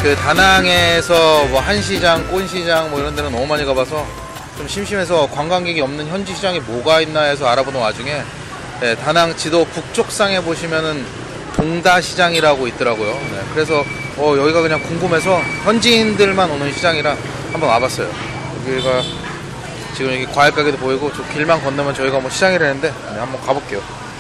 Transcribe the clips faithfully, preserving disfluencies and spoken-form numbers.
그 다낭에서 뭐 한시장, 꼰시장 뭐 이런 데는 너무 많이 가봐서 좀 심심해서 관광객이 없는 현지 시장이 뭐가 있나 해서 알아보는 와중에 네, 다낭 지도 북쪽상에 보시면은 동다시장이라고 있더라고요. 네, 그래서 어, 여기가 그냥 궁금해서 현지인들만 오는 시장이라 한번 와봤어요. 여기가 지금 여기 과일 가게도 보이고 저 길만 건너면 저희가 뭐 시장이라는데 네, 한번 가볼게요.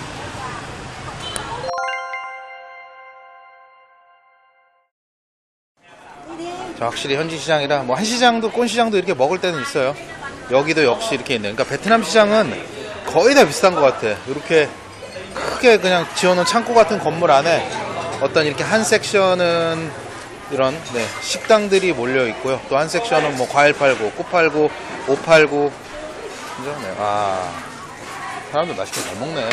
자, 확실히 현지 시장이라 뭐 한시장도 꼰시장도 이렇게 먹을 때는 있어요. 여기도 역시 이렇게 있네. 그러니까 베트남 시장은 거의 다 비슷한 것 같아. 이렇게 크게 그냥 지어놓은 창고 같은 건물 안에 어떤 이렇게 한 섹션은 이런 네, 식당들이 몰려 있고요. 또 한 섹션은 뭐 과일 팔고 꽃 팔고 옷 팔고 그죠? 네. 아, 사람들 맛있게 잘 먹네.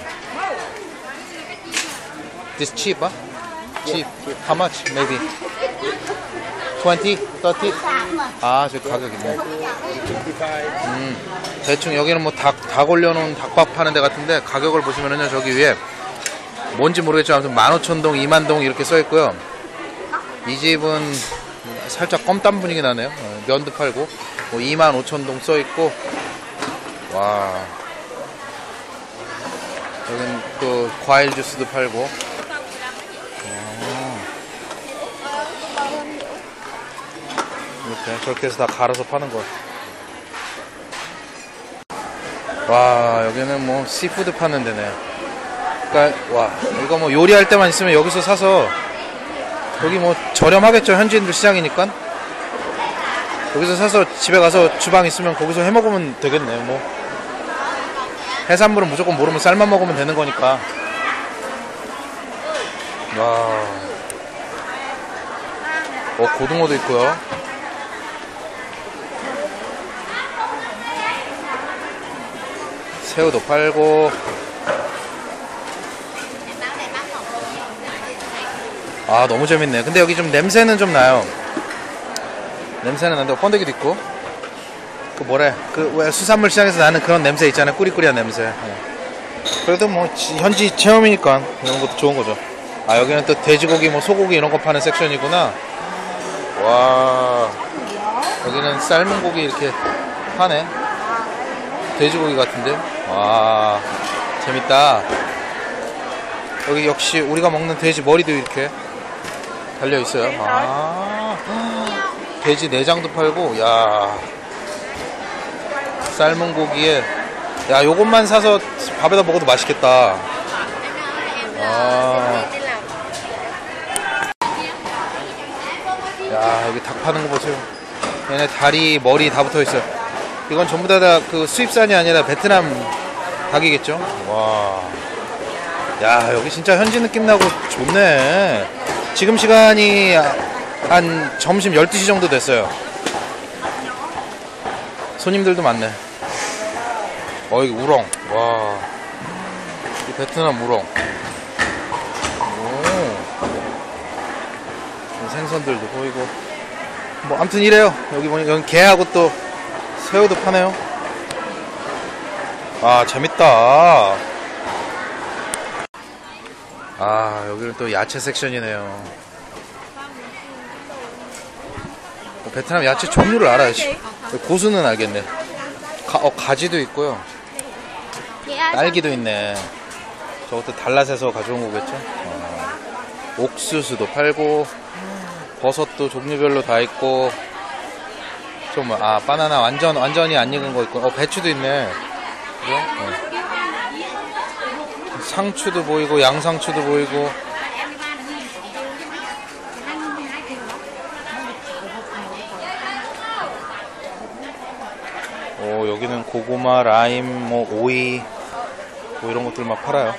This cheap, huh? Cheap. How much? Maybe twenty, thirty? 아, 저 가격 있네. 음, 대충 여기는 뭐 닭, 닭 올려놓은 닭밥 파는 데 같은데 가격을 보시면은요, 저기 위에 뭔지 모르겠지만 아무튼 만 오천 동, 이만 동 이렇게 써있고요. 이 집은 살짝 껌땀 분위기 나네요. 어, 면도 팔고 뭐 이만 오천 동 써있고. 와, 여긴 또 과일 주스도 팔고. 어. 이렇게 저렇게 해서 다 갈아서 파는 거. 와, 여기는 뭐 시푸드 파는 데네. 그러니까 와, 이거 뭐 요리할 때만 있으면 여기서 사서, 여기 뭐 저렴하겠죠, 현지인들 시장이니까. 여기서 사서 집에 가서 주방 있으면 거기서 해 먹으면 되겠네. 뭐 해산물은 무조건 모르면 삶아 먹으면 되는 거니까. 와, 어, 고등어도 있고요. 새우도 팔고. 아, 너무 재밌네. 근데 여기 좀 냄새는 좀 나요. 냄새는 나는데 번데기도 있고. 그 뭐래, 그 왜 수산물 시장에서 나는 그런 냄새 있잖아요. 꾸리꾸리한 냄새. 네. 그래도 뭐 지, 현지 체험이니까 이런 것도 좋은 거죠. 아, 여기는 또 돼지고기 뭐 소고기 이런 거 파는 섹션이구나. 와, 여기는 삶은 고기 이렇게 파네. 돼지고기 같은데. 와, 재밌다. 여기 역시 우리가 먹는 돼지 머리도 이렇게 달려있어요. 아, 돼지 내장도 팔고. 야, 삶은 고기에, 야, 요것만 사서 밥에다 먹어도 맛있겠다. 아, 야, 여기 닭 파는 거 보세요. 얘네 다리, 머리 다 붙어있어요. 이건 전부 다 그 수입산이 아니라 베트남 닭이겠죠. 와, 야, 여기 진짜 현지 느낌 나고 좋네. 지금 시간이 한 점심 열두 시 정도 됐어요. 손님들도 많네. 어, 여기 우렁. 와, 이 베트남 우렁. 오, 생선들도 보이고. 뭐 아무튼 이래요. 여기 보니까 여기 게하고 또 새우도 파네요. 아, 재밌다. 아, 여기는 또 야채 섹션이네요. 베트남 야채 종류를 알아야지. 고수는 알겠네. 가, 어, 가지도 있고요. 딸기도 있네. 저것도 달랏에서 가져온 거겠죠. 어, 옥수수도 팔고, 버섯도 종류별로 다 있고. 좀, 아, 바나나 완전 완전히 안 익은 거 있고. 어, 배추도 있네. 그죠? 어. 상추도 보이고 양상추도 보이고. 오, 여기는 고구마, 라임, 뭐 오이 뭐 이런 것들 막 팔아요.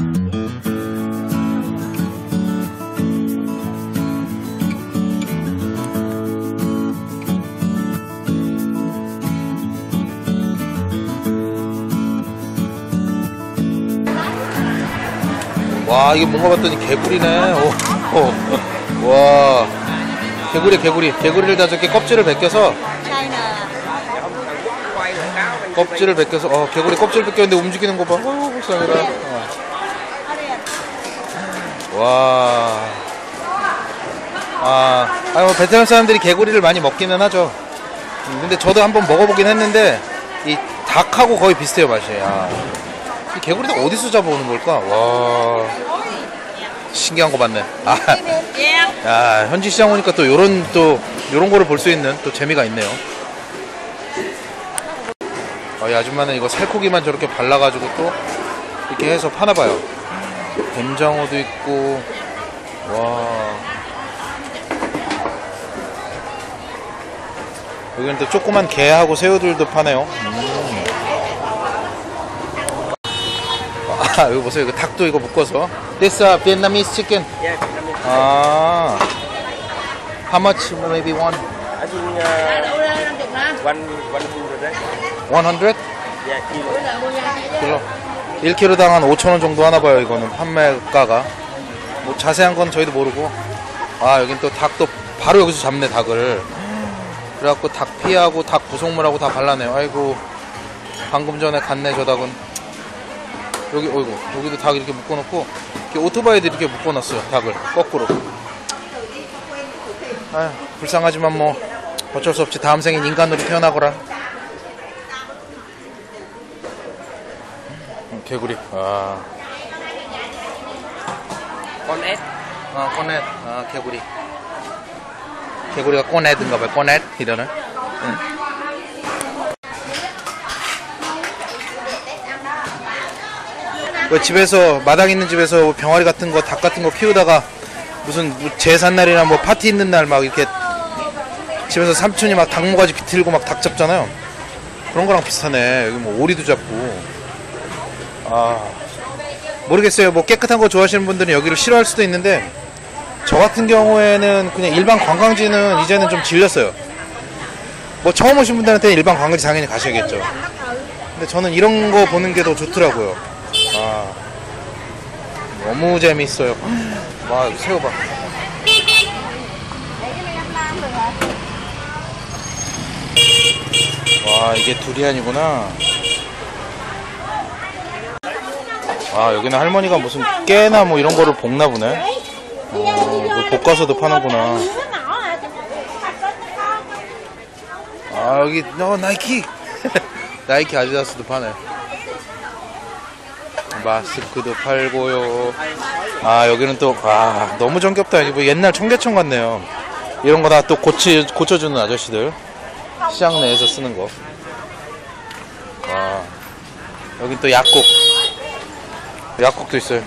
와, 이게 뭔가 봤더니 개구리네. 오, 오. 와, 개구리 개구리 개구리를 다 저렇게 껍질을 벗겨서 껍질을 벗겨서 어, 개구리 껍질 벗겼는데 움직이는 거 봐. 어우, 불쌍해라. 어. 와, 아, 아, 뭐 베트남 사람들이 개구리를 많이 먹기는 하죠. 음, 근데 저도 한번 먹어보긴 했는데 이 닭하고 거의 비슷해요 맛이. 아, 이 개구리도 어디서 잡아오는 걸까? 와, 신기한 거 봤네. 아, 야, 현지 시장 오니까 또 요런 또 요런 거를 볼 수 있는 또 재미가 있네요. 아, 이 아줌마는 이거 살코기만 저렇게 발라가지고 또 이렇게 해서 파나봐요. 뱀장어도 있고, 와. 여기는 또 조그만 게하고 새우들도 파네요. 음. 아, 이거 보세요. 이거 닭도 이거 묶어서. This uh, Vietnamese chicken. Yeah, Vietnamese. 아. How much? Maybe one? I think uh, one one kilo right? one hundred? Yeah, kilo. 킬로. 일 킬로당 한 오천 원 정도 하나 봐요. 이거는 판매가가. 뭐 자세한 건 저희도 모르고. 아, 여긴 또 닭도 바로 여기서 잡네, 닭을. 그래갖고 닭 피하고 닭 부속물하고 다 발라내요. 아이고, 방금 전에 갔네 저 닭은. 여기 어이구, 여기도 닭 이렇게 묶어놓고 이렇게 오토바이도 이렇게 묶어놨어요. 닭을 거꾸로. 아휴, 불쌍하지만 뭐 어쩔 수 없지. 다음 생엔 인간으로 태어나거라. 음, 개구리. 아, Con ếch. 아, 꺼넷. 아, 개구리. 개구리가 꺼넷인가 봐요. 꺼넷 이러네. 응. 그 집에서 마당 있는 집에서 병아리 같은 거, 닭 같은 거 키우다가 무슨 제삿날이나 뭐 파티 있는 날 막 이렇게 집에서 삼촌이 막 닭모가지 비틀고 막 닭 잡잖아요. 그런 거랑 비슷하네. 여기 뭐 오리도 잡고. 아, 모르겠어요. 뭐 깨끗한 거 좋아하시는 분들은 여기를 싫어할 수도 있는데 저 같은 경우에는 그냥 일반 관광지는 이제는 좀 질렸어요. 뭐 처음 오신 분들한테는 일반 관광지 당연히 가셔야겠죠. 근데 저는 이런 거 보는 게 더 좋더라고요. 아, 너무 재밌어요. 와, 여기 새우 봐. 와, 이게 두리안이구나. 아, 여기는 할머니가 무슨 깨나 뭐 이런 거를 볶나 보네. 어, 뭐 볶아서도 파는구나. 아, 여기 어, 나이키. 나이키 아디다스도 파네. 마스크도 팔고요. 아, 여기는 또, 아, 너무 정겹다. 여기 뭐 옛날 청계천 같네요. 이런 거 다 또 고치, 고쳐주는 아저씨들. 시장 내에서 쓰는 거. 아, 여긴 또 약국. 약국도 있어요.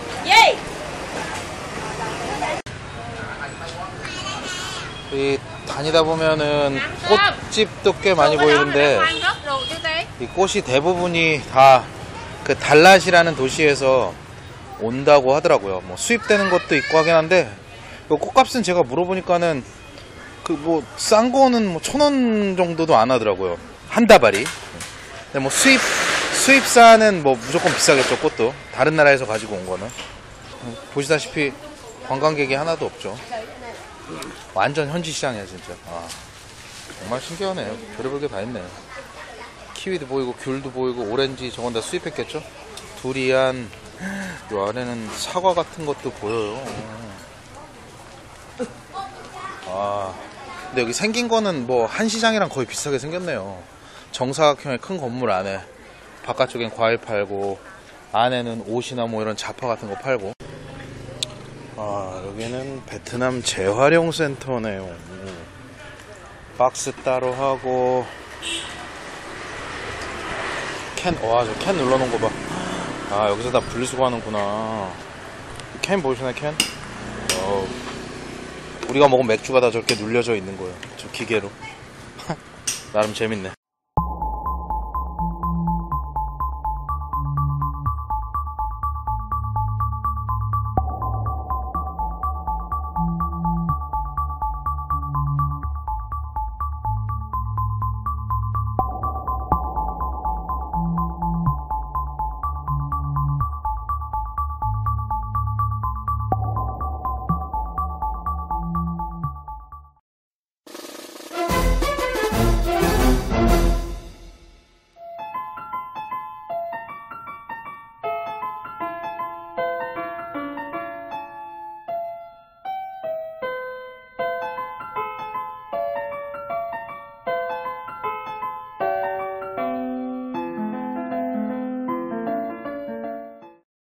이 다니다 보면은 꽃집도 꽤 많이 보이는데 이 꽃이 대부분이 다 그 달랏이라는 도시에서 온다고 하더라고요. 뭐 수입되는 것도 있고 하긴 한데 그 꽃값은 제가 물어보니까는 그 뭐 싼 거는 뭐 천 원 정도도 안 하더라고요. 한 다발이. 근데 뭐 수입 수입사는 뭐 무조건 비싸겠죠. 꽃도 다른 나라에서 가지고 온 거는. 보시다시피 관광객이 하나도 없죠. 완전 현지 시장이야 진짜. 아, 정말 신기하네요. 별의별 게 다 있네요. 키위도 보이고 귤도 보이고 오렌지 저건 다 수입했겠죠. 두리안, 요 아래는 사과 같은 것도 보여요. 아, 근데 여기 생긴 거는 뭐 한시장이랑 거의 비슷하게 생겼네요. 정사각형의 큰 건물 안에 바깥쪽엔 과일 팔고 안에는 옷이나 뭐 이런 잡화 같은 거 팔고. 아, 여기는 베트남 재활용센터네요. 박스 따로 하고 캔, 와, 저 캔 눌러놓은 거 봐. 아, 여기서 다 분리수거하는구나. 캔 보이시나요, 캔? 어, 우리가 먹은 맥주가 다 저렇게 눌려져 있는 거예요. 저 기계로. 나름 재밌네.